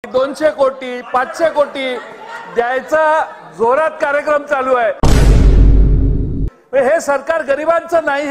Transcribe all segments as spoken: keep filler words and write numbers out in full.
दोनशे कोटी पाचशे कोटी द्यायचा जोरात कार्यक्रम चालू आहे। हे सरकार गरिबांचं नाही।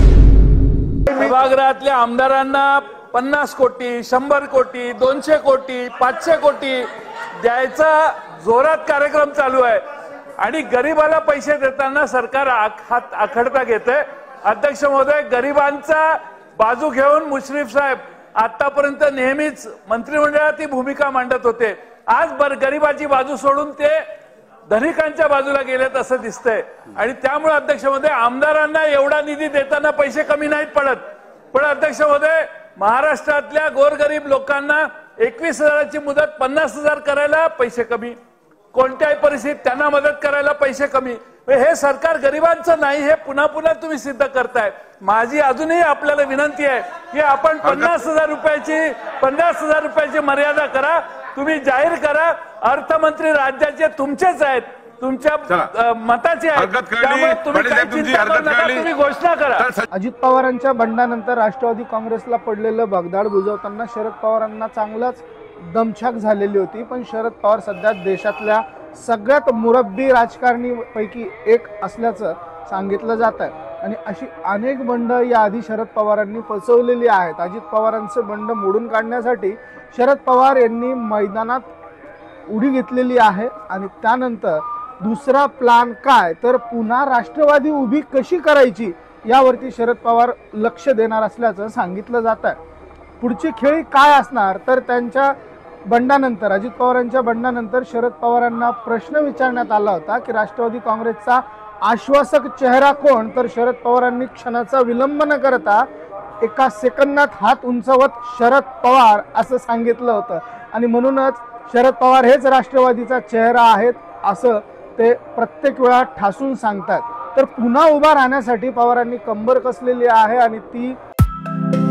विभागरातल्या आमदारांना पन्नास कोटी शंभर कोटी दोनशे कोटी पाचशे कोटी द्यायचा जोरात कार्यक्रम चालू आहे आणि गरिबाला पैसे देताना सरकार हात आखडता घेते। अध्यक्ष महोदय, गरिबांचा बाजू घेऊन मुश्रीफ साहेब आतापर्यंत नेहमीच मंत्रिमंडळात ही भूमिका मांडत होते। आज बर गरिबाची बाजू सोडून ते धनिकांच्या बाजूला गेलेत असं दिसतंय आणि त्यामुळे अध्यक्ष महोदय, आमदारांना एवढा निधी देताना पैसे कमी नाहीत पडत। पण अध्यक्ष महोदय, महाराष्ट्रातल्या गोरगरीब लोकांना एकवीस हजाराची मुदत पन्नास हजार करायला पैसे कमी, कोणत्याही परिस्थितीत त्यांना मदत करायला पैसे कमी। हे सरकार गरिबांचं नाही, हे पुन्हा पुन्हा तुम्ही सिद्ध करताय। माझी अजूनही आपल्याला विनंती आहे की आपण पन्नास हजार रुपयाची पन्नास हजार रुपयाची मर्यादा करा, तुम्ही जाहीर करा। अर्थमंत्री राज्याचे तुमचेच आहेत, तुमच्या मताचे आहेत, त्यामुळे तुम्ही काही चिंता करू नका, तुम्ही घोषणा करा। अजित पवारांच्या बंडानंतर राष्ट्रवादी काँग्रेसला पडलेलं भगदाड बुजवताना शरद पवारांना चांगलाच दमछाक झालेली होती। पण शरद पवार सध्या देशातल्या सगळ्यात मुरब्बी राजकारणीपैकी एक असल्याचं सांगितलं जात आहे आणि अशी अनेक बंड याआधी शरद पवारांनी फसवलेली आहेत। अजित पवारांचं बंड मोडून काढण्यासाठी शरद पवार यांनी मैदानात उडी घेतलेली आहे आणि त्यानंतर दुसरा प्लान काय, तर पुन्हा राष्ट्रवादी उभी कशी करायची यावरती शरद पवार लक्ष देणार असल्याचं सांगितलं जात आहे। पुढची खेळी काय असणार, तर त्यांच्या बंडानंतर अजित पवारांच्या बंडानंतर शरद पवारांना प्रश्न विचारण्यात आला होता की राष्ट्रवादी काँग्रेसचा आश्वासक चेहरा कोण, तर शरद पवारांनी क्षणाचा विलंब न करता एका सेकंदात हात उंचावत शरद पवार असं सांगितलं होतं आणि म्हणूनच शरद पवार हेच राष्ट्रवादीचा चेहरा आहेत असं ते प्रत्येक वेळा ठासून सांगतात। तर पुन्हा उभा राहण्यासाठी पवारांनी कंबर कसलेली आहे आणि ती